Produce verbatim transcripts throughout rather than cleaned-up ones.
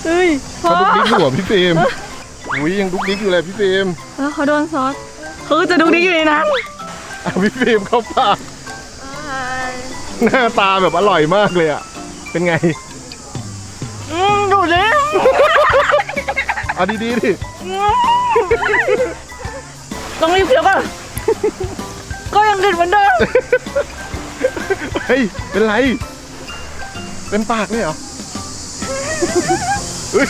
เฮ้ยเขาดุกดิ๊กอยู่พี่ฟิล์มอุ้ยยังดุกดิ๊กอยู่เลยพี่ฟิล์มแล้วเขาโดนซอสเขาจะดุกดิ๊กอยู่ในนั้นพี่ฟิล์มเข้าปากหน้าตาแบบอร่อยมากเลยอ่ะเป็นไงอืมดูเลยเอาดีๆดิต้องรีบเคี้ยวป่ะก็ยังเด็ดเหมือนเดิมเฮ้ยเป็นไรเป็นปากเลยเหรอเฮ้ย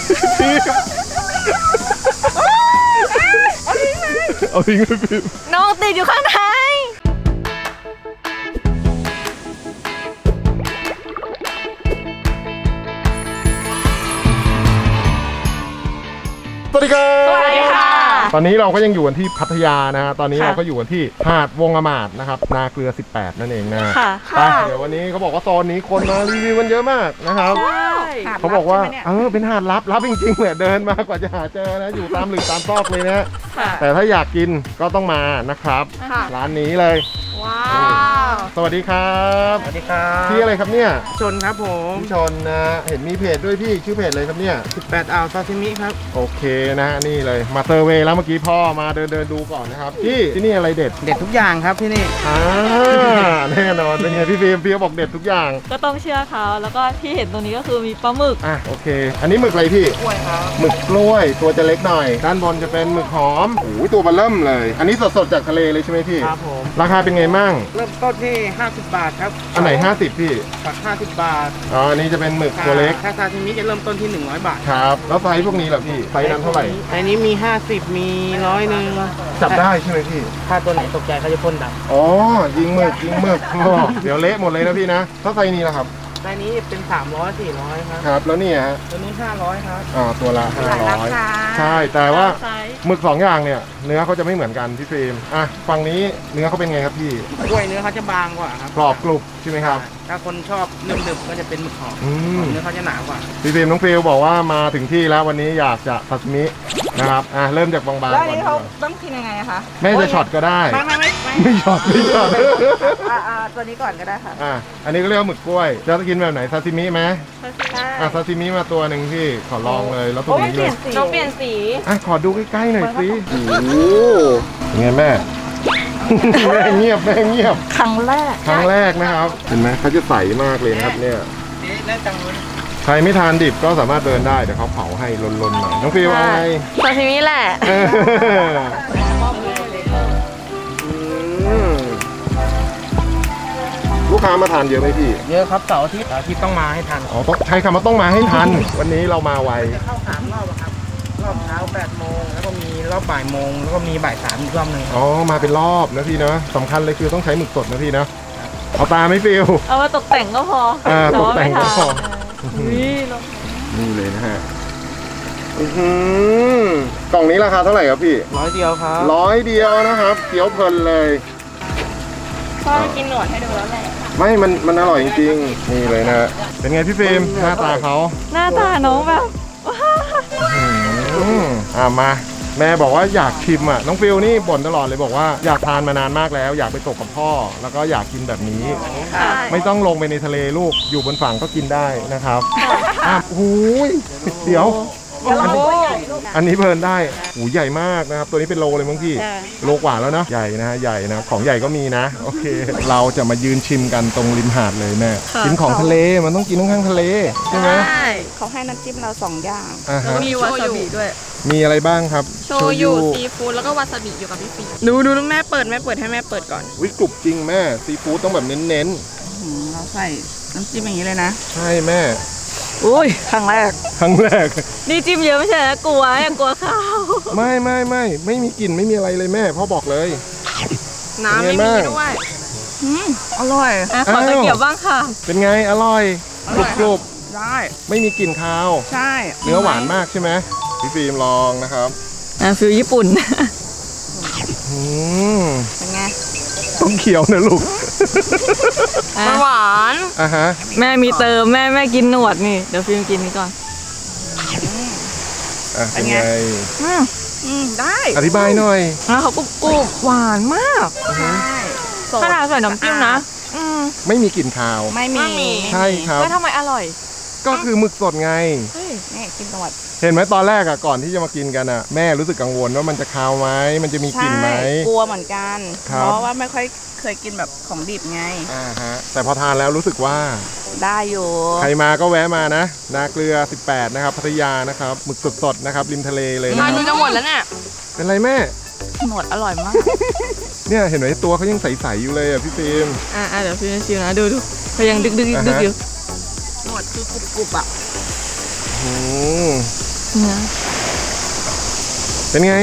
เอาทิ้งไปฟิล์มน้องติดอยู่ข้างในสวัสดีครับสวัสดีค่ะตอนนี้เราก็ยังอยู่กันที่พัทยานะฮะตอนนี้เราก็อยู่กันที่หาดวงอมาตย์นะครับนาเกลือสิบแปดนั่นเองนะไปเดี๋ยววันนี้เขาบอกว่าโซนนี้คนมารีวิวกันเยอะมากนะครับเขาบอกว่าเออเป็นหาดลับลับจริงๆเนี่ยเดินมากว่าจะหาเจอนะอยู่ตามหลืบตามซอกเลยนะแต่ถ้าอยากกินก็ต้องมานะครับร้านนี้เลยว้าวสวัสดีครับสวัสดีครับพี่อะไรครับเนี่ยชนครับผมพี่ชนนะเห็นมีเพจด้วยพี่ชื่อเพจเลยครับเนี่ยสิบแปดอ่าวซาซิมิครับโอเคนะนี่เลยมาเซอร์เวย์แล้วเมื่อกี้พ่อมาเดินเดินดูก่อนนะครับพี่ที่นี่อะไรเด็ดเด็ดทุกอย่างครับที่นี่อ่าแน่นอนเป็นไงพี่ฟิล์มพี่บอกเด็ดทุกอย่างก็ต้องเชื่อเขาแล้วก็ที่เห็นตรงนี้ก็คือมีปลาหมึกอ่ะโอเคอันนี้หมึกอะไรพี่กล้วยครับหมึกกล้วยตัวจะเล็กหน่อยด้านบนจะเป็นหมึกหอมโอ้ยตัวเบลเริ่มเลยอันนี้สดๆจากทะเลเลยใช่ไหมพี่ครับผมราคาเป็นไงมั่งเริ่มต้นที่ห้าสิบบาทครับอันไหนห้าสิบพี่ผักห้าสิบบาทอ๋ออันนี้จะเป็นหมึกตัวเล็กถ้าซาซิมิจะเริ่มต้นที่หนึ่งร้อยบาทครับแล้วไซส์พวกนี้ล่ะพี่ไซส์นั้นเท่าไหร่ไซส์นี้มีห้าสิบมีร้อยหนึ่งจับได้ใช่ไหมพี่ถ้าตัวไหนตกใจเขาจะพ่นดำอ๋อยิงหมึกยิงหมึกเดี๋ยวเละหมดเลยนะพี่นะถ้าไซส์นี้ล่ะครับไซส์นี้เป็นสามร้อยสี่ร้อยครับครับแล้วนี่ฮะตัวนี้ห้าร้อยครับอ่าตัวละห้าร้อยใช่แต่ว่าหมึกสองอย่างเนี่ยเนื้อเขาจะไม่เหมือนกันพี่ฟิล์มอ่ะฝั่งนี้เนื้อเขาเป็นไงครับพี่กล้วยเนื้อเขาจะบางกว่าครับกรอบกรุบใช่ไหมครับถ้าคนชอบเนิ่มๆก็จะเป็นหมึกหอมเนื้อเขาจะหนากว่าพี่ฟิล์มน้องฟิลบอกว่ามาถึงที่แล้ววันนี้อยากจะซาซิมินะครับอ่ะเริ่มจากบางๆก่อนแล้วนี้เขาต้องกินยังไงคะแม่จะช็อตก็ได้ไม่ไม่ไม่ไม่ช็อตไม่ช็อตอ่าตัวนี้ก่อนก็ได้ค่ะอ่ะอันนี้ก็เรียกว่าหมึกกล้วยจะกินแบบไหนซาซิมิไหมอ่ะซาซิมิมาตัวหนึ่งพี่ขอลองเลยแล้วตัวนี้เลยต้องเปลี่ยนสีอ่ะขอดูใกล้ๆหน่อยสิโอ้โหไงแม่แม่เงียบแม่เงียบครั้งแรกครั้งแรกนะครับเห็นไหมเขาจะใสมากเลยนะครับเนี่ยใครไม่ทานดิบก็สามารถเดินได้เดี๋ยวเขาเผาให้ลนๆหน่อยน้องฟิวเอาไงซาซิมิแหละลูกค้ามาทานเยอะไหมพี่เยอะครับเสาร์อาทิตย์เสาร์อาทิตย์ต้องมาให้ทันอ๋อต้องใช้คำว่าต้องมาให้ทันวันนี้เรามาไวจะเข้าสามรอบครับรอบเช้าแปดโมงแล้วก็มีรอบบ่ายโมงแล้วก็มีบ่ายสามอีกรอบหนึ่งอ๋อมาเป็นรอบนะพี่นะสำคัญเลยคือต้องใช้หมึกสดนะพี่นะเอาตาไม่ฟิวเอามาตกแต่งก็พออ่าตกแต่งก็พอนี่นี่เลยนะฮะกล่องนี้ราคาเท่าไหร่ครับพี่ร้อยเดียวครับร้อยเดียวนะครับเคี้ยวเพลินเลยพ่อกินหนวดให้ดูแล้วแหละไม่มันมันอร่อยจริงๆนี่เลยนะเป็นไงพี่ฟิล์มหน้าตาเขาหน้าตาน้องแบบอ่ามาแม่บอกว่าอยากชิมอ่ะน้องฟิลนี่บ่นตลอดเลยบอกว่าอยากทานมานานมากแล้วอยากไปตกกับพ่อแล้วก็อยากกินแบบนี้ไม่ต้องลงไปในทะเลลูกอยู่บนฝั่งก็กินได้นะครับอ่ะโอ้ยเดี๋ยวอันนี้เพลินได้หูใหญ่มากนะครับตัวนี้เป็นโลเลยมั้งพี่โลกว่าแล้วเนาะใหญ่นะใหญ่นะของใหญ่ก็มีนะโอเคเราจะมายืนชิมกันตรงริมหาดเลยแม่กินของทะเลมันต้องกินข้างทะเลใช่ไหมใช่เขาให้น้ำจิ้มเราสองอย่างแล้วมีวาซาบิด้วยมีอะไรบ้างครับโชยุซีฟู้ดแล้วก็วาซาบิอยู่กับพี่ฟิล์มดูดูแม่เปิดแม่เปิดให้แม่เปิดก่อนวิกรุบจริงแม่ซีฟู้ดต้องแบบเน้นๆเราใส่น้ำจิ้มอย่างนี้เลยนะใช่แม่อุ้ยครั้งแรกครั้งแรกนี่จิ้มเยอะไม่ใช่นะกลัวยังกลัวข้าวไม่ไม่ไม่ไม่มีกลิ่นไม่มีอะไรเลยแม่พ่อบอกเลยน้ำไม่มีด้วยอืมอร่อยขอตะเกียบบ้างค่ะเป็นไงอร่อยกรุบกรุบได้ไม่มีกลิ่นคาวใช่เนื้อหวานมากใช่ไหมพี่ฟิล์มลองนะครับอ่ะฟิลญี่ปุ่นอืมเป็นไงต้องเขียวนะลูกหวานอ่ะฮะแม่มีเติมแม่แม่กินหนวดนี่เดี๋ยวฟิล์มกินนี่ก่อนอ่ะเป็นไงอืมได้อธิบายหน่อยนะเขากรุบกรุบหวานมากใช่ขนาดใส่น้ำจิ้มนะไม่มีกลิ่นคาวไม่มีใช่ครับแล้วทำไมอร่อยก็คือหมึกสดไงนี่กินตลอดเห็นไหมตอนแรกอะก่อนที่จะมากินกันอะแม่รู้สึกกังวลว่ามันจะคาวไหมมันจะมีกลิ่นไหมกลัวเหมือนกันครับเพราะว่าไม่ค่อยเคยกินแบบของดิบไงอ่าฮะแต่พอทานแล้วรู้สึกว่าได้อยู่ใครมาก็แวะมานะนาเกลือสิบแปดนะครับพัทยานะครับหมึกสดๆนะครับริมทะเลเลยนะมาคดูรับจะหมดแล้วเนี่ยเป็นไรแม่หมดอร่อยมากเนี่ยเห็นไหมตัวเขายังใสๆอยู่เลยอ่ะพี่ฟิล์มอ่าเดี๋ยวพี่ชิวนะดูดูเขายังดึกดึกดึกอยู่หมดคือกรุบกรุบอ่ะอืมเนี่ยเป็นไง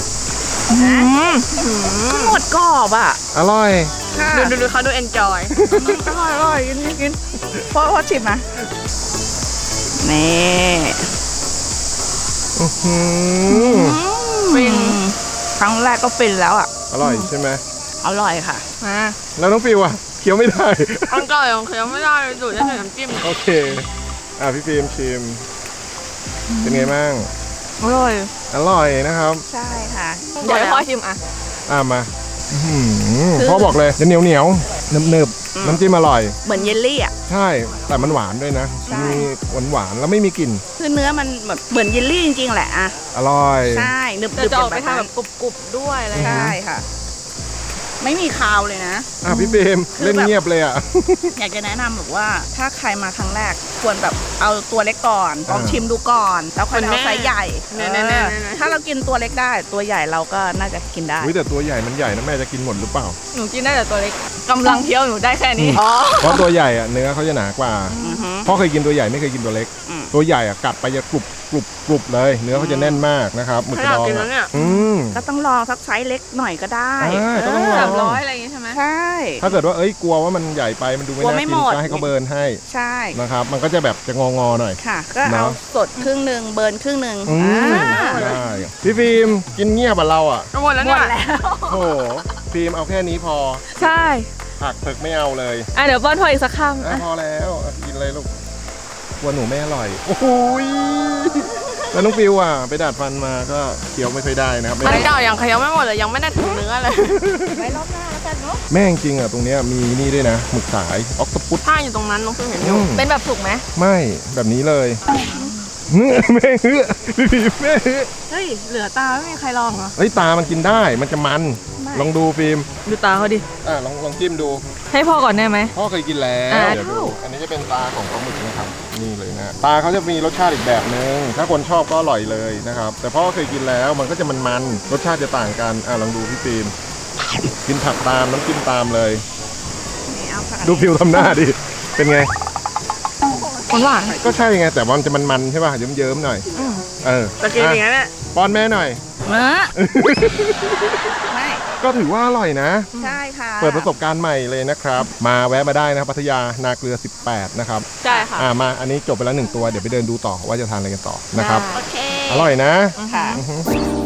หมดกรอบอ่ะอร่อยดูดูดูเขาดูเอนจอยอร่อยอร่อยกินกินพ่อพ่อชิมนะนี่อื้อหือฟินครั้งแรกก็ฟินแล้วอ่ะอร่อยใช่ไหมอร่อยค่ะมาแล้วน้องฟิวอ่ะเคี้ยวไม่ได้อันก่อนของเขายังไม่ได้เลยดูดได้แต่น้ำจิ้มโอเคอ่ะพี่ฟิล์มชิมเป็นไงบ้างอร่อยอร่อยนะครับใช่ค่ะเดี๋ยวให้พ่อชิมอ่ะอ่ะมาอื้อหือพ่อบอกเลยจะเหนียวเหนียวๆเนิบๆน้ำจิ้มอร่อยเหมือนเยลลี่อ่ะใช่แต่มันหวานด้วยนะใช่มีหวานหวานๆแล้วไม่มีกลิ่นคือเนื้อมันแบบเหมือนเยลลี่จริงๆแหละอ่ะอร่อยใช่นึบแต่ๆจะออกไปแบบทางนั้แบนบกรุบกรุบๆด้วยอะไรใช่ค่ะ ไม่มีคาวเลยนะอ่ะพี่ฟิล์มคือเล่นแบบเงียบเลยอ่ะอยากจะแนะนำแบบว่าถ้าใครมาครั้งแรกควรแบบเอาตัวเล็กก่อนลองชิมดูก่อน แล้วค่อยเอาไซส์ใหญ่เนี่ยเอเนี่ยอเนี่ยถ้าเรากินตัวเล็กได้ตัวใหญ่เราก็น่าจะกินได้อุ้ยแต่ตัวใหญ่มันใหญ่นะแม่จะกินหมดหรือเปล่าหนูกินได้แต่ตัวเล็กกำลังเคี้ยวหนูได้แค่นี้อ๋อเพราะตัวใหญ่อ่ะเนื้อเขาจะหนากว่าอือฮึพ่อเคยกินตัวใหญ่ไม่เคยกินตัวเล็กอืมตัวใหญ่อ่ะกัดไปจะกรุบกรุบกรุบเลย เนื้อเขาจะแน่นมากนะครับหมึกกระดองอยากกินแล้วเนี่ยอืมก็ต้องลองสักไซส์เล็กหน่อยก็ได้อ่าก็ต้องลสามร้อยอะไรอย่างงี้ใช่ไหมใช่ถ้าเกิดว่าเอ้ยกลัวว่ามันใหญ่ไปมันดูไม่กลัวน่าไม่กิหมนดก็ให้เขาเบิร์นให้ใช่นะครับมันก็จะแบบจะงองอๆหน่อยค่ะ ก็เนเอาอะสดครึ่งหนึ่งเบิร์นครึ่งหนึ่งอืมอ่าได้พี่ฟิล์มกินเงียบอ่ะเราอ่ะหมดแล้วหมเนี่ยดแล้วโอ้โหฟิล์มเอาแค่นี้พอใช่ผักเผือกไม่เอาเลยอ่ะเดี๋ยวป้อนพ่ออีกสักคำอ่ะอ่ะพอแล้วอ่ะกินเลยลูกกลัวหนูไม่อร่อยโอ้โหยแล้วน้องฟิวอ่ะไปดัดฟันมาก็เคี้ยวไม่ค่อยได้นะครับไม่มันได้เก่าอย่างเคี้ยวไม่หมดเลยยังไม่ได้ถึงเนื้อเลยไว้รอบหน้าแล้วกันเนาะแม่งจริงอ่ะตรงเนี้ยมีนี่ด้วยนะหมึกสายออกตปุสผ้าอยู่ตรงนั้นน้องเพิ่งเห็นอยู่อืมเป็นแบบสุกไหมไม่แบบนี้เลยเนื้อแม่งเนื้อพี่ฟิล์มแม่งเนื้อเฮ้ยเหลือตาไม่มีใครลองเหรอเฮ้ยตามันกินได้มันจะมันลองดูฟิล์มดูตาเขาดิอ่ะลองลองจิ้มดูให้พ่อก่อนได้ไหมพ่อเคยกินแล้วอ่าเดี๋ยวดูอันนี้จะเป็นตาของปลาหมึกนะครับนี่เลยนะตาเขาจะมีรสชาติอีกแบบนึงถ้าคนชอบก็อร่อยเลยนะครับแต่พ่อเคยกินแล้วมันก็จะมันๆรสชาติจะต่างกันอ่ะลองดูพี่ฟิล์มกินผักตามน้ำจิ้มตามเลยนี่เอาผักดูฟิวทำหน้าดิเป็นไงหวานหวานก็ใช่ไงแต่มันจะมันๆใช่ป่ะเยิ้มๆหน่อยเออตะกี้อย่างนั้นแหละป้อนแม่หน่อยเนื้อไม่ก็ถือว่าอร่อยนะใช่ค่ะเปิดประสบการณ์ใหม่เลยนะครับ มาแวะมาได้นะครับพัทยานาเกลือสิบแปดนะครับใช่ค่ะอ่ามาอันนี้จบไปแล้วหนึ่งตัวเดี๋ยวไปเดินดูต่อว่าจะทานอะไรกันต่อนะครับโอเคอร่อยนะค่ะอือฮึ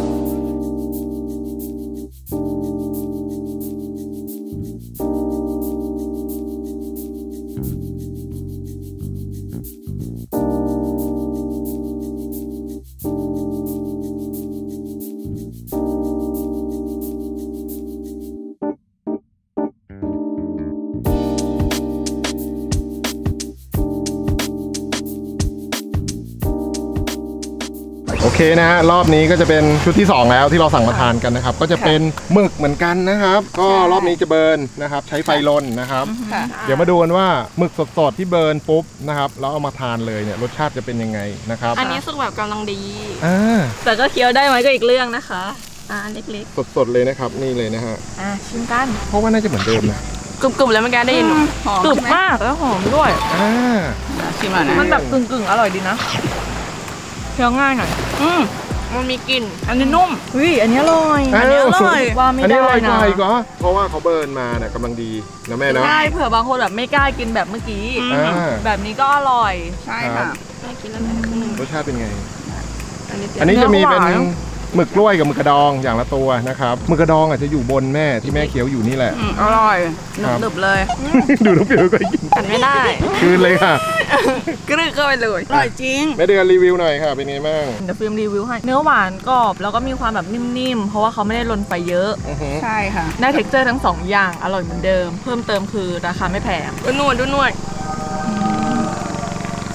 โอเคนะฮะรอบนี้ก็จะเป็นชุดที่สองแล้วที่เราสั่งมาทานกันนะครับ ก็จะเป็นหมึกเหมือนกันนะครับ ก็รอบนี้จะเบิร์นนะครับใช้ไฟลนนะครับค่ะเดี๋ยวมาดูกันว่าหมึกสดๆที่เบิร์นปุ๊บนะครับแล้วเอามาทานเลยเนี่ยรสชาติจะเป็นยังไงนะครับอันนี้สุกแบบกำลังดีอ่าแต่ก็เคี้ยวได้ไหมก็อีกเรื่องนะคะอ่าเล็กสดๆเลยนะครับนี่เลยนะฮะๆอ่าชิมกันเพราะว่าน่าจะเหมือนเดิมนะกรุบๆแล้วเมื่อกี้ได้ยินหนูหอมกรุบใช่ไหมมากแล้วหอมด้วยอ่าชิมหน่อยนะมันแบบกึ่งๆอร่อยดีนะเคี้ยวง่ายหน่อยอืมมันมีกลิ่นอันนี้นุ่มอุ้ยอันนี้อร่อยอันนี้อร่อยว่าไม่อันนี้ได้อร่อยกนะว่าอีกเหรอเพราะว่าเขาเบิร์นมาเนี่ยกำลังดีนะแม่เนาะใช่เผื่อบางคนแบบไม่กล้ากินแบบเมื่อกี้อ่าแบบนี้ก็อร่อยใช่ครัค่ะบไม่กินแล้วนะครึ่งหนึงรสชาติเป็นไงอันนี้อันนี้จะมีเป็นหวาหมึกกล้วยกับหมึกกระดองอย่างละตัวนะครับหมึกกระดองอาจจะอยู่บนแม่ที่แม่เคี้ยวอยู่นี่แหละอืมอร่อยครับหนึบๆเลยดูน้องเปียวก็กินกันไม่ได้คืนเลยค่ะกรึกเข้าไปเลยอร่อยจริงแม่เดือนรีวิวหน่อยค่ะเป็นไงบ้างเดี๋ยวฟิล์มรีวิวให้เนื้อหวานกรอบแล้วก็มีความแบบนิ่มๆเพราะว่าเขาไม่ได้ลนไฟเยอะอือฮึใช่ค่ะได้เท็กเจอร์ทั้งสองอย่างอร่อยเหมือนเดิม เพิ่มเติมคือราคาไม่แพงดูนวดดูนวด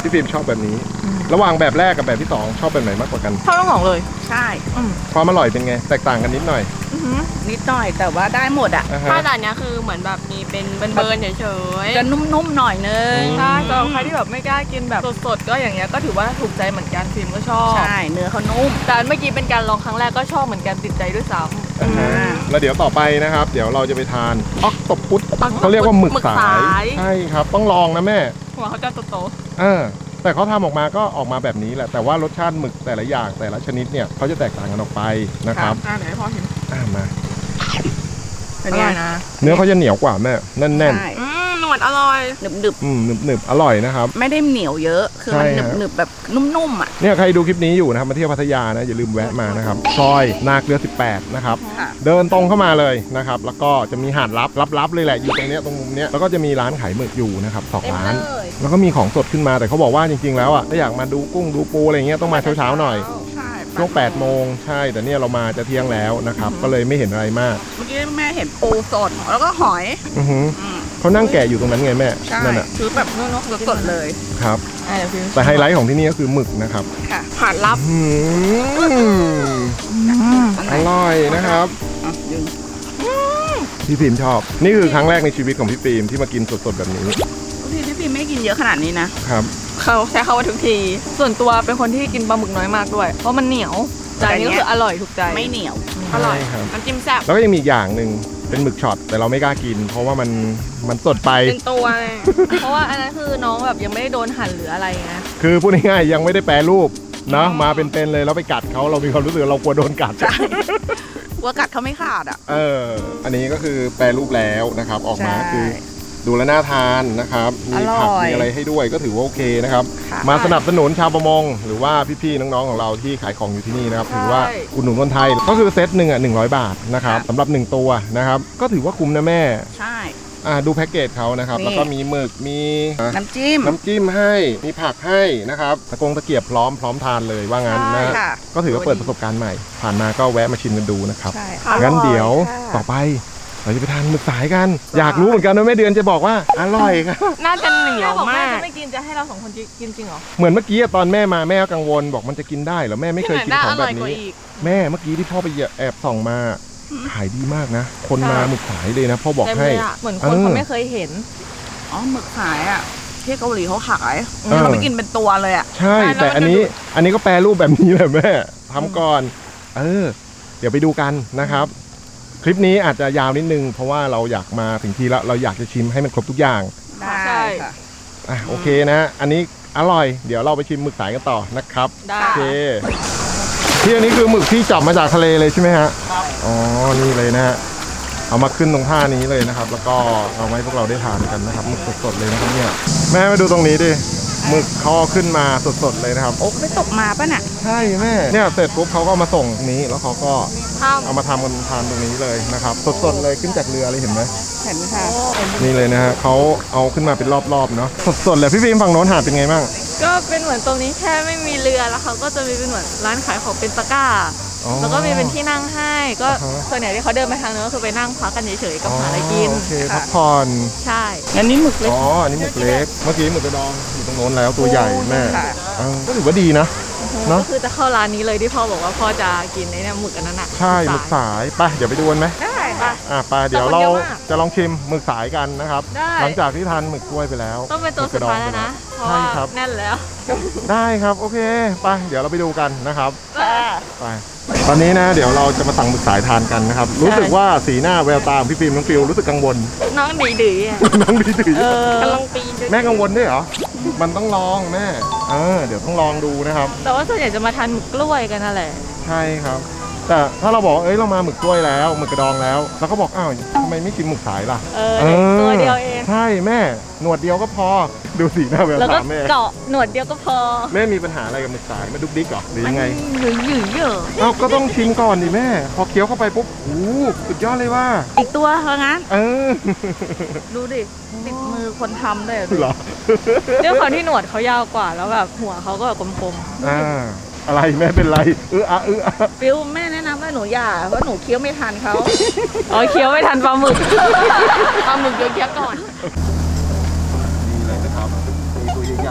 พี่ฟิล์มชอบแบบนี้ ระหว่างแบบแรกกับแบบที่สองชอบแบบไหนมากกว่ากันชอบทั้งสองเลยใช่ความอร่อยเป็นไงแตกต่างกันนิดหน่อยนิดหน่อยแต่ว่าได้หมดอ่ะอ่าฮะถ้าจานเนี้ยคือเหมือนแบบมีเป็นเบิร์นๆเฉยจะนุ่มๆหน่อยนึงอืมใช่สำหรับใครที่แบบไม่กล้ากินแบบสดๆก็อย่างเงี้ยก็ถือว่าถูกใจเหมือนกันฟิล์มก็ชอบใช่เนื้อเขานุ่มแต่เมื่อกี้เป็นการลองครั้งแรกก็ชอบเหมือนกันติดใจด้วยซ้อ่าฮะอ่าแล้วเดี๋ยวต่อไปนะครับ เดี๋ยวเราจะไปทานออกตบปุตเขาเรียกว่าหมึกสายใช่ครับต้องลองนะแม่ำหัวเขาจะโตเออแต่เขาทำออกมาก็ออกมาแบบนี้แหละแต่ว่ารสชาติหมึกแต่ละอย่างแต่ละชนิดเนี่ยเขาจะแตกต่างกันออกไปนะครับๆอ่าไหนให้พ่อชิมอ่ามาเป็นอไงร่อยนะเนื้อเขาจะเหนียวกว่าแม่แน่นใช่อืมหนวดอร่อยหนึบๆอืมหนึบๆอร่อยนะครับๆไม่ได้เหนียวเยอะคือมันใช่ฮะหนึบๆแบบนุ่มๆอ่ะเนี่ยใครดูคลิปนี้อยู่นะครับมาเที่ยวพัทยานะอย่าลืมแวะมานะครับซอยนาเกลือสิบแปดนะครับค่ะเดินตรงเข้ามาเลยนะครับแล้วก็จะมีหาดลับลับๆเลยแหละอยู่ตรงเนี้ยตรงมุมเนี้ยแล้วก็จะมีร้านขายหมึกอยู่นะครับสองร้าน แล้วก็มีของสดขึ้นมาแต่เขาบอกว่าจริงๆแล้วอ่ะถ้าอยากมาดูกุ้งดูปูอะไรเงี้ยต้องมาเช้าๆหน่อยใช่ช่วงแปดโมงใช่แต่เนี่ยเรามาจะเที่ยงแล้วนะครับก็เลยไม่เห็นอะไรมากเมื่อกี้แม่เห็นปูสดแล้วก็หอยอือหืออืมเขานั่งแกะอยู่ตรงนั้นไงแม่ใช่นั่นอ่ะคือแบบสดๆเลยครับอ่าเดี๋ยวฟิล์มแต่ไฮไลท์ของที่นี่ก็คือหมึกนะครับค่ะหาดลับอืมอร่อยนะครับอ่ะยืนพี่ฟิล์มชอบ นี่คือครั้งแรกในชีวิตของพี่ฟิล์มที่มากินสดๆแบบนี้พี่พี่ฟิล์มไม่ได้กินเยอะขนาดนี้นะครับเขาใช้คำว่าทุกที ส่วนตัวเป็นคนที่กินปลาหมึกน้อยมากด้วย เพราะมันเหนียวแต่อันนี้ก็คืออร่อยถูกใจไม่เหนียวอร่อยใช่ครับน้ำจิ้มแซ่บแล้วก็ยังมีอีกอย่างหนึ่งเป็นหมึกช็อตแต่เราไม่กล้ากิน เพราะว่ามันมันสดไปเป็นตัวเลยเพราะว่าอันนั้นคือน้องแบบยังไม่ได้โดนหั่นหรืออะไรไงคือพูดง่ายๆยังไม่ได้แปรรูปเนาะมาเป็นๆเลยแล้วไปกัดเขาเรามีความรู้สึกเรากลัวโดนกัดใช่วัวกัดเขาไม่ขาดอ่ะเอออันนี้ก็คือแปรรูปแล้วนะครับ ออกมาใช่คือดูแลวน่าทานนะครับมีผักอร่อยมีอะไรให้ด้วยก็ถือว่าโอเคนะครับค่ะมาสนับสนุนชาวประมงหรือว่าพี่ๆน้องๆของเราที่ขายของอยู่ที่นี่นะครับถือว่าอุดหนุนคนไทยก็คือเซตหนึ่งอ่ะหนึ่งร้อยบาทนะครับสำหรับหนึ่งตัวนะครับก็ถือว่าคุ้มนะแม่ใช่อ่าดูแพ็กเกจเขานะครับนี่แล้วก็มีหมึกมีอ่ะน้ำจิ้มน้ำจิ้มให้มีผักให้นะครับตะกงตะเกียบพร้อมพร้อมทานเลยว่างั้นนะใช่ค่ะก็ถือว่าเปิดประสบการณ์ใหม่ ผ่านมาก็แวะมาชิมกันดูนะครับใช่งั้นเดี๋ยวค่ะต่อไปเราจะไปทานหมึกสายกัน อยากรู้เหมือนกันว่าแม่เดือนจะบอกว่าอร่อยครับน่าจะเหนียวแม่บอกแม่มากจะไม่กินจะให้เราสองคนกินจริงเหรอเหมือนเมื่อกี้อะตอนแม่มาแม่ก็กังวลบอกมันจะกินได้เหรอแม่ไม่เคยกินที่ขไหนองได้แบอบ ร่อยกว่านี้อีกแม่เมื่อกี้ที่พ่อไปแอบส่องมาขายดีมากนะ คนมาหมึกสายเลยนะพ่อบอกเต็มให้เลยอะเหมือนคนเออเขาไม่เคยเห็นอ๋อหมึกขายอ่ะที่เกาหลีเขาขายเออเขาไม่กินเป็นตัวเลยอ่ะใช่ใช่แล้วแต่อันนี้มันจะดูอันนี้ก็แปรรูปแบบนี้แหละแม่ทำก่อน เออ เดี๋ยวไปดูกันนะครับ คลิปนี้อาจจะยาวนิดนึง เพราะว่าเราอยากมาถึงที่แล้วเราอยากจะชิมให้มันครบทุกอย่างได้ใช่ค่ะอ่ะโอเคนะ อันนี้อร่อย เดี๋ยวเราไปชิมหมึกสายกันต่อนะครับได้โอเคที่อันนี้คือหมึกที่จับมาจากทะเลเลยใช่ไหมฮะอ๋อนี่เลยนะฮะเอามาขึ้นตรงท่านี้เลยนะครับ แล้วก็เอาไว้พวกเราได้ทานกันนะครับหมึกสดๆเลยนะครับเนี่ยแม่มาดูตรงนี้ดิหมึกเขาเอาขึ้นมาสดๆเลยนะครับโอ้ไปตกมาป่ะน่ะใช่แม่เนี่ยเสร็จปุ๊บเขาก็เอามาส่งตรงนี้แล้วเขาก็ข้าวเอามาทำกันทานตรงนี้เลยนะครับ สดๆเลยขึ้นจากเรือเลยเห็นไหมเห็นค่ะนี่เลยนะฮะเขาเอาขึ้นมาเป็นรอบๆเนาะสดๆเลยพี่ฟิล์มฝั่งโน้นหาดเป็นไงบ้างก็เป็นเหมือนตรงนี้แค่ไม่มีเรือแล้วเขาก็จะมีเป็นเหมือนร้านขายของเป็นตะกร้าอ๋อแล้วก็มีเป็นที่นั่งให้ ก็อ่าฮะส่วนใหญ่ที่เขาเดินไปทางนู้นก็คือไปนั่งพักกันเฉยๆกับหาอะไรกินโอเคพักผ่อนใช่งั้นนี่หมึกเล็กอ๋อ อันนี้หมึกเล็ก เมื่อกี้หมึกกระดองอยู่ตรงโน้นแล้วตัวใหญ่แม่ค่ะเออก็ถือว่าดีนะ เนอะก็คือจะเข้าร้านนี้เลยที่พ่อบอกว่าพ่อจะกินในเนี่ยหมึกอันนั้นอ่ะใช่หมึกสายไปเดี๋ยวไปดูกันไหมได้ปะอ่ะไปเดี๋ยวเราจะลองชิมหมึกสายกันนะครับได้หลังจากที่ทานหมึกกล้วยไปแล้วต้องเป็นตัวสุดท้ายแล้วนะเพราะใช่ว่าครับแน่นแล้วได้ครับโอเคไปเดี๋ยวเราไปดูกันนะครับไปตอนนี้นะเดี๋ยวเราจะมาสั่งหมึกสายทานกันนะครับรู้สึกว่าสีหน้าแววตาของพี่ฟิล์มน้องฟิลรู้สึกกังวลน้องดีดีๆอ่ะน้องดีดื้เอออกำลังปีนด้วยแม่กังวลด้วยเหรอมันต้องลองแม่เออเดี๋ยวต้องลองดูนะครับแต่ว่าส่วนใหญ่จะมาทานหมึกกล้วยกันนั่นแหละใช่ครับ แต่ถ้าเราบอกเอ้ยเรามาหมึกกล้วยแล้วหมึกกระดองแล้วเราก็บอกอ้าวทำไมไม่กินหมึกสายล่ะเออตัวเดียวเองใช่แม่หนวดเดียวก็พอดูสีหน้าแววแล้วก็ตาแม่เจาะหนวดเดียวก็พอแม่มีปัญหาอะไรกับหมึกสายมันดุกดิกเหรอหรือยังไงหยืดหยืดเยอะเอ้าก็ต้องชิมก่อนดิแม่ พอเคี้ยวเข้าไปปุ๊บโอ้โหสุดยอดเลยว่าอีกตัวเหรองั้นเออดูดิติดมือคนทำเลยเหรอด้วยความที่หนวดเขายาวกว่าแล้วแบบหัวเขาก็แบบกลมอ่าอะไรแม่เป็นไรเอออะเอออะฟิวแม่แนะนำว่าหนูอย่าเพราะหนูเคี้ยวไม่ทันเขาๆอ๋อเคี้ยวไม่ทันปลาหมึกปลาหมึกเยอะๆก่อนนี่เลยนะครับมีตัวใหญ่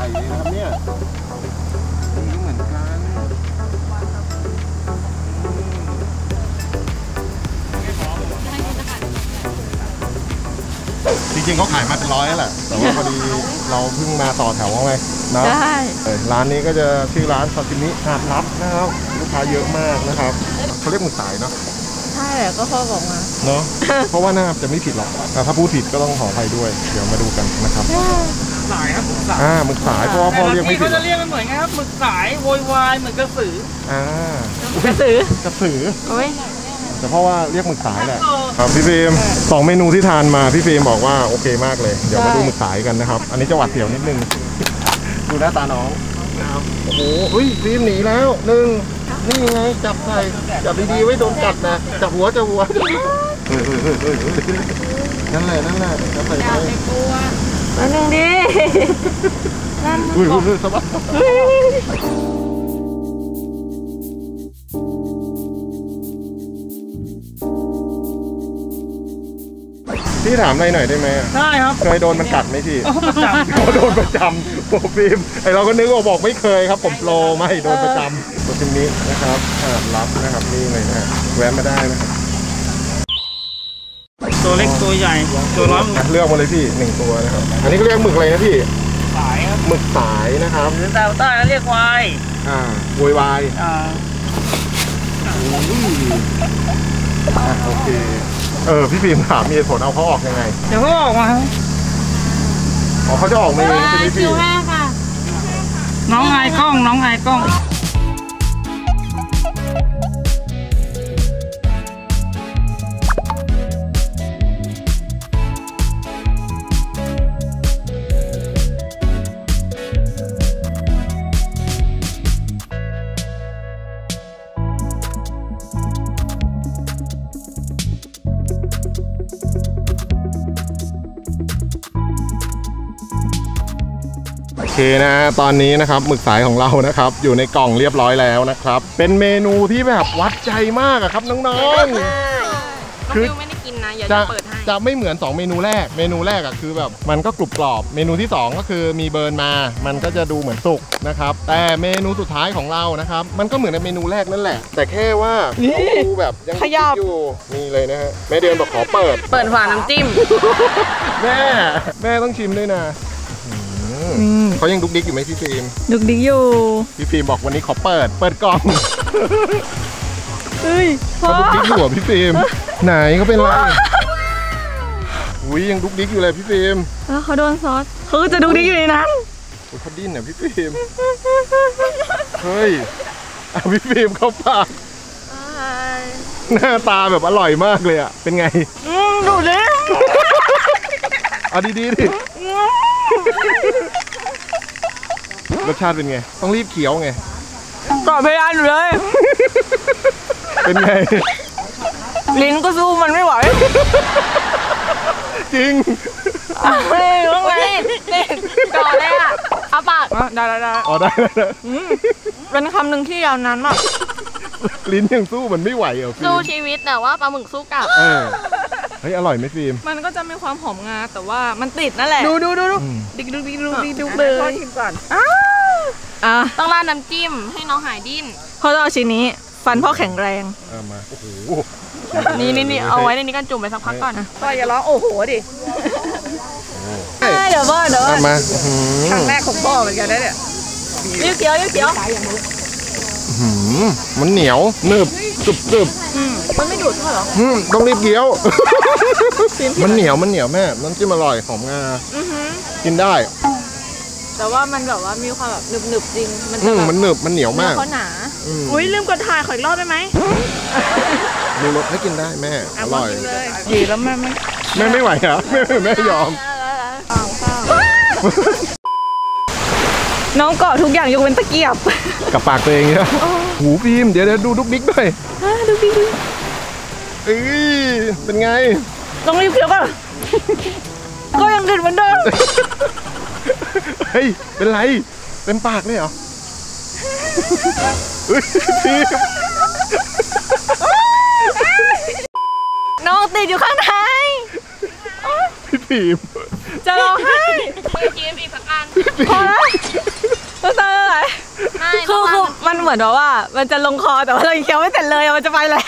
ญ่เลยนะครับเนี่ยนี่ก็เหมือนกันจริงๆเขาขายมาเป็นร้อยแล้วแหละแต่ว่าพอดีเราเพิ่งมาต่อแถวไงเนาะได้เออร้านนี้ก็จะชื่อร้านซาซิมิหาดลับนะครับลูกค้าเยอะมากนะครับเขาเรียกหมึกสายเนาะใช่แหละก็พ่อบอกมาเนาะ เพราะว่าน่าจะไม่ผิดหรอกแต่ถ้าพูดผิดก็ต้องขออภัยด้วยเดี๋ยวมาดูกันนะครับสายครับหมึกสายอ่าหมึกสายเพราะว่าพ่อเรียกไม่ผิเขาดจะเรียกมันเหมือนกันครับหมึกสายโวยวายเหมือนกระสืออ่ากระสือกระสือโอ้ยแต่เพราะว่าเรียกหมึกสายแหละครับพี่ฟิล์มสองเมนูที่ทานมาพี่ฟิล์มบอกว่าโอเคมากเลยเดี๋ยวมาดูหมึกสายกันนะครับอันนี้จะหวัดเสียวนิดนึง ดูหน้าตาน้องนะครับโอ้โหเฮ้ยฟิล์มหนีแล้วหนึ่งนี่ไงจับใส่จับดีๆไว้โดนกัดนะจับหัวจับหัวเฮ้ยเฮ้ยเฮ้ยเฮ้ยนั่นแหละนั่นแหละจับใส่ไปแล้วหนึ่งดิอุ้ยอุ้ยสบายพี่ถามอะไรหน่อยได้ไหมได้ครับเคยโดนมันกัดไหมพี่ประจำโดนประจำโอ้ฟิล์มไอเราก็นึกว่าบอกไม่เคยครับผมโปรไม่โดนประจำตัวชิ้นนี้นะครับอ่ารับนะครับนี่เลยนะแวะมาได้นะครับตัวเล็กตัวใหญ่ตัวน้อยอ่ะเลือกมาเลยพี่หนึ่งตัวนะครับอันนี้ก็เรียกหมึกอะไรนะพี่สายครับหมึกสายนะครับหรือแต่ใต้เรียกวายอ่าโวยวายอ่าอ่ะโอเคเออพี่ฟิล์มถามมีเหตุผลเอาเขาออกยังไงเดี๋ยวเขาออกมาครับอ๋อเขาจะออกมาเองใช่ไหมพี่น้องไอกล้องน้องไอกล้องโอเคนะตอนนี้นะครับหมึกสายของเรานะครับอยู่ในกล่องเรียบร้อยแล้วนะครับเป็นเมนูที่แบบวัดใจมากอะครับน้องน้องฟิวไม่ได้กินนะ อย่าๆจะเปิดให้จะไม่เหมือนสองเมนูแรกเมนูแรกอะคือแบบมันก็กรุบกรอบเมนูที่สองก็คือมีเบิร์นมามันก็จะดูเหมือนสุกนะครับแต่เมนูสุดท้ายของเรานะครับมันก็เหมือนในเมนูแรกนั่นแหละแต่แค่ว่าดูแบบยังขยับอยู่นี่เลยนะฮะแม่เดือนบอกขอเปิดเปิดฝาน้ำจิ้มแม่แม่ต้องชิมด้วยนะอืมเขายังดุกดิกอยู่ไหมพี่ฟิล์มดุกดิกอยู่พี่ฟิล์มบอกวันนี้ขอเปิด เปิดกล่องเฮ้ยพ่อเขาดุกดิกอยู่เหรอพี่ฟิล์มไหนเขาเป็นไรอุ้ยยังดุกดิกอยู่เลยพี่ฟิล์มแล้วเขาโดนซอสเขาก็จะดุกดิกอยู่ในนั้นโอ้ยเขาดิ้นอ่ะพี่ฟิล์มเฮ้ยเอาพี่ฟิล์มเข้าปากหน้าตาแบบอร่อยมากเลยอ่ะเป็นไงอืมดูดิเอาดีๆดิรสชาติเป็นไงต้องรีบเคี้ยวไงกรอบเพดานอยู่เลยเป็นไงลิ้นก็สู้มันไม่ไหวจริงเฮ้ยต้องไงก่อนเลยอ่ะเอาปากได้ได้ได้อ๋อได้ได้ได้เป็นคำหนึ่งที่ยาวนานมากลิ้นยังสู้มันไม่ไหวเหรอฟิล์สู้มชีวิตแต่ว่าปลาหมึกสู้กลับเออเฮ้ยอร่อยไหมฟิล์มมันก็จะมีความหอมงาแต่ว่ามันติดนั่นแหละ ดูดูดูดูอืมดิกดูดิกดูดิกดูเลเลยยชิมก่อนอ่ะต้องราดน้ำจิ้มให้น้องหายดิ้นพ่อจะเอาชิ้นนี้ ฟันพ่อแข็งแรงเอามาโอ้โหนี่นี่นี่เอาไว้ในนี้กันจุ่มไปสักพักก่อนนะก็อย่าร้องโอ้โหดิเดี๋ยวพ่อเดี๋ยวเอามาอื้อหือครั้งแรกของพ่อเหมือนกันนะเนี่ยยืดเขียวยืดเขียวอื้อหือมันเหนียวหนึบกรึบกรึบมันไม่ดูดใช่หรออืมต้องรีบเคี้ยว มันเหนียวมันเหนียวแม่น้ำจิ้มอร่อยหอมงากินได้แต่ว่ามันแบบว่ามีความแบบหนึบๆจริง มันอืจะมแบบมันหนึบมันเหนียวเนื้อมากเขาหนาอืมอุ้ยลืมกดถ่ายขออีกรอบได้ไหมมีรสให้กินได้แม่อร่อยเลยดีแล้วแม่ไม่แม่ไม่ไหวเหรอแม่แม่ยอมน้องเกาะทุกอย่างยกเว้นตะเกียบกับปากตัวเองเนี่ยหูฟิล์มเดี๋ยวเดี๋ยวดูดุกดิกด้วยดูดิดูเอ้ยเป็นไงต้องรีบเคี้ยวก่อนก็ยังกินเหมือนเดิมเฮ้ยเป็นไรเต็มปากเลยเหรอเฮ้ยฟิล์มน้องติดอยู่ข้างในพี่ฟิล์มจะร้องไห้มือจิ้มอีกสักอันพอแล้วเหมือนแบบว่ามันจะลงคอแต่ว่าเราเคี้ยวไม่เสร็จเลยมันจะไปแล้ว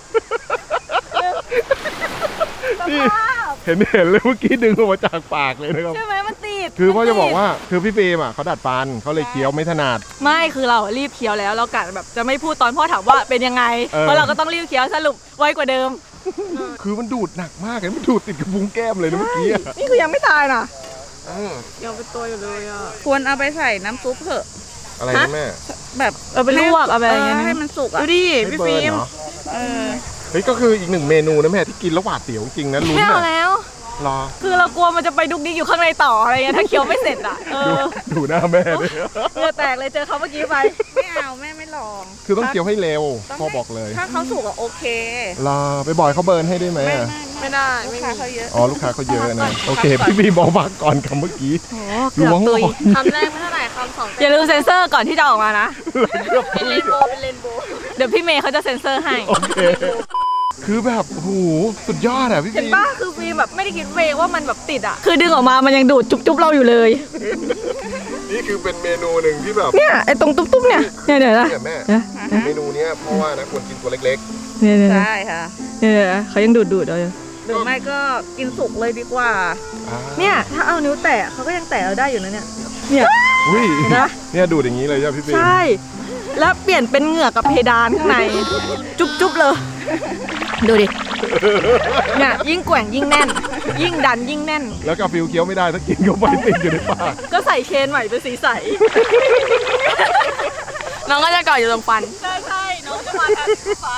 นี่เห็นเห็นเลยเมื่อกี้ดึงออกมาจากปากเลยนะครับใช่ไหมมันติดคือพ่อจะบอกว่าคือพี่ฟิล์มอ่ะเขาดัดฟันเขาเลยเคี้ยวไม่ถนัดไม่คือเรารีบเคี้ยวแล้วเรากะแบบจะไม่พูดตอนพ่อถามว่าเป็นยังไงเออเพราะเราก็ต้องรีบเคี้ยวสรุปไวกว่าเดิมคือมันดูดหนักมากเลยมันดูดติดกระพุ้งแก้มเลยนะเมื่อกี้อะนี่คือยังไม่ตายนะเออยังเป็นตัวอยู่เลยอ่ะควรเอาไปใส่น้ำซุปเถอะอะไรนะแม่แบบเอาไปลวกเอาไปอะไรอย่างเงี้ยให้นะมันสุกอ่ะดูดิให้พี่เบิฟิร์นล์มเหรอเออเฮ้ยก็คืออีกหนึ่งเมนูนะแม่ที่กินแล้วหวาดเสียวจริงนะลุ้นไม่เอาอะแล้วรอคือเรากลัวมันจะไปดุกดิกอยู่ข้างในต่ออะไรเงี้ยถ้าเคี้ยวไม่เสร็จอ่ะเอดูอดูหน้าแม่ดิเหงื่อแตกเลยเจอเขาเมื่อกี้ไปไม่เอาแม่ไม่ลองคือต้องเคี้ยวให้เร็วต้งพ่อให้บอกเลยถ้าเขาสุกอะโอเครอไปบ่อยเขาเบิร์นให้ได้ไหมไม่อะไม่ไม่ได้ลูกไม่ค้ามีเขาเยอะอ๋อลูกค้าเขาเยอะนะพักก่อนโอเคพักก่อนพี่บีบอกพักก่อนคำเมื่อกี้โอ้เกือบล้วงตุยก่อนคำแรกไม่เท่าไหร่คำสองอย่าลืมเซ็นเซอร์ก่อนที่จะออกมานะเป็นเรนโบว์เป็นเรนโบว์เดี๋ยวพี่เมย์เขาจะเซ็นเซอร์ให้โอเค คือแบบโอ้โหสุดยอดอ่ะพี่เห็นบีป่ะคือฟิล์มแบบไม่ได้คิดเองว่ามันแบบติดอ่ะ คือดึงออกมามันยังดูดจุ๊บๆเราอยู่เลยนี่คือเป็นเมนูหนึ่งที่แบบเนี่ยไอ้ตรงตุ๊บๆเนี่ยเนี่ยเดี๋ยวนะเนี่ยแม่เนี่ยเมนูเนี้ยเพราะว่านะควรกินตัวเล็กเนี่ยเนี่ยใช่ค่ะเนี่ยเนี่ยเขายังดูดดูดเราอยู่หรือไม่ก็กินสุกเลยดีกว่าๆอ่าเนี่ยถ้าเอานิ้วแตะเขาก็ยังแตะเราได้อยู่นะเนี่ยเนี่ยอุ้ยนะเนี่ยดูดอย่างนี้เลยใช่ไหมพี่บีใช่แล้วเปลี่ยนเป็นเหงือกกับเพดานข้างในจุ๊บๆเลยดูดิเนี่ยยิ่งแกว่งยิ่งแน่น ยิ่งดันยิ่งแน่นแล้วกาฟิลเคี้ยวไม่ได้ถ้ากินเข้าไปติดอยู่ในปากก็ใส่เชนใหม่เป็นสีใสน้องก็จะเกาะอยู่ตรงฟันใช่ใช่น้องจะมาแทนสีฟ้า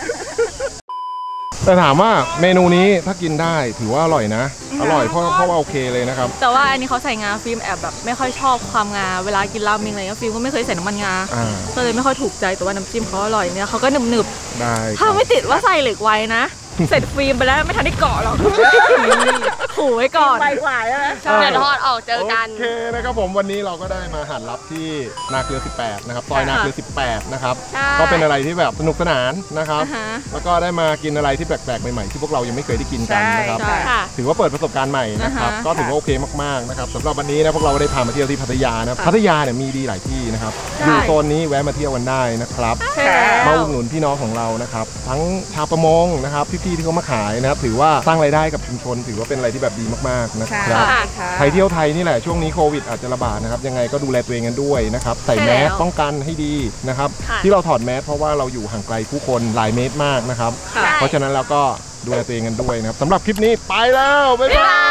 แต่ถามว่าเมนูนี้ถ้ากินได้ถือว่าอร่อยนะ อร่อยเพราะเพราะว่าโอเคเลยนะครับแต่ว่าอันนี้เขาใส่งาฟิล์มแอบแบบไม่ค่อยชอบความงาเวลากินราเมงอะไรเงี้ยฟิล์มก็ไม่เคยใส่น้ำมันงาอ่าก็เลยไม่ค่อยถูกใจแต่ว่าน้ำจิ้มเขาอร่อยเนี่ยเขาก็หนึบได้คๆถ้ารับไม่ติดว่าใส่เหล็กไว้นะ เสร็จฟิล์มไปแล้วไม่ทันได้เกาะหรอกขู่ไว้ก่อนไปกว่าใช่ไหมใช่เดี๋ยวทอดออกเจอกันโอเคนะครับผมวันนี้เราก็ได้มาหันรับที่นาเกลือสิบแปดนะครับซอยนาเกลือสิบแปดนะครับใช่ก็เป็นอะไรที่แบบสนุกสนานนะครับอ่าฮะแล้วก็ได้มากินอะไรที่แปลกๆใหม่ๆที่พวกเรายังไม่เคยได้กินกันนะครับใช่ค่ะถือว่าเปิดประสบการณ์ใหม่นะครับอ่าฮะก็ถือว่าโอเคมากๆนะครับสำหรับวันนี้นะพวกเราก็ได้พามาเที่ยวที่พัทยานะพัทยาเนี่ยมีดีหลายที่นะครับใช่อยู่โซนนี้แวะมาเที่ยวกันได้นะครับใช่มาแล้วอุดหนุนพี่น้องของเรานะครับทั้งชาวประมงนะครับพี่ๆที่เขามาขายนะครับถือว่าสร้างรายได้กับชุมชน ถือว่าเป็นอะไรที่แบบดีมากๆนะคใช่รับค่ะใครเที่ยวไทยนี่แหละช่วงนี้โควิดอาจจะระบาดนะครับยังไงก็ดูแลตัวเองกันด้วยนะครับใส่แมสป้องกันให้ดีนะครับค่ะที่เราถอดแมสเพราะว่าเราอยู่ห่างไกลผู้คนหลายเมตรมากนะครับค่ะเพราะฉะนั้นเราก็ดูแลตัวเองกันด้วยนะครับสำหรับคลิปนี้ไปแล้วบ๊ายบาย